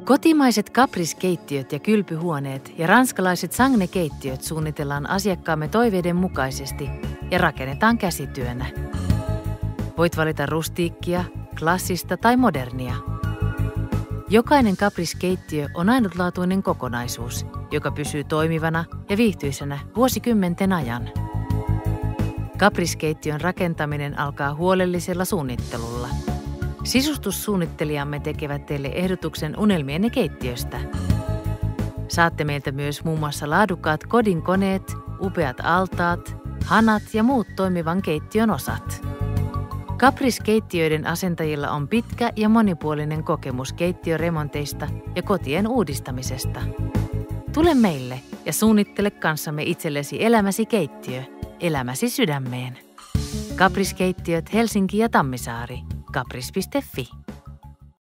Kotimaiset Caprice-keittiöt ja kylpyhuoneet ja ranskalaiset Sangne-keittiöt suunnitellaan asiakkaamme toiveiden mukaisesti ja rakennetaan käsityönä. Voit valita rustiikkia, klassista tai modernia. Jokainen Caprice-keittiö on ainutlaatuinen kokonaisuus, joka pysyy toimivana ja viihtyisenä vuosikymmenten ajan. Caprice-keittiön rakentaminen alkaa huolellisella suunnittelulla. Sisustussuunnittelijamme tekevät teille ehdotuksen unelmienne keittiöstä. Saatte meiltä myös muun muassa laadukkaat kodinkoneet, upeat altaat, hanat ja muut toimivan keittiön osat. Caprice-keittiöiden asentajilla on pitkä ja monipuolinen kokemus keittiöremonteista ja kotien uudistamisesta. Tule meille ja suunnittele kanssamme itsellesi elämäsi keittiö, elämäsi sydämeen. Caprice-keittiöt Helsinki ja Tammisaari. Caprice.fi